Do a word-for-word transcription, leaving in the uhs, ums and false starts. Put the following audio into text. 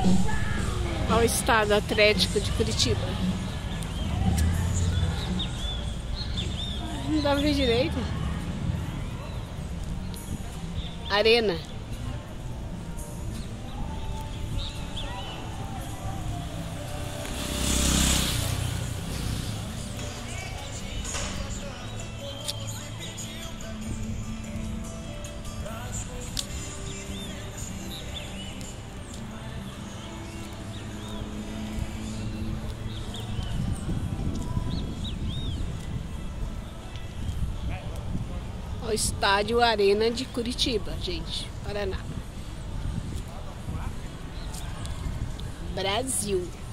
Olha o estado atlético de Curitiba. Não dá pra ver direito. Arena. O estádio Arena de Curitiba, gente, Paraná. Brasil.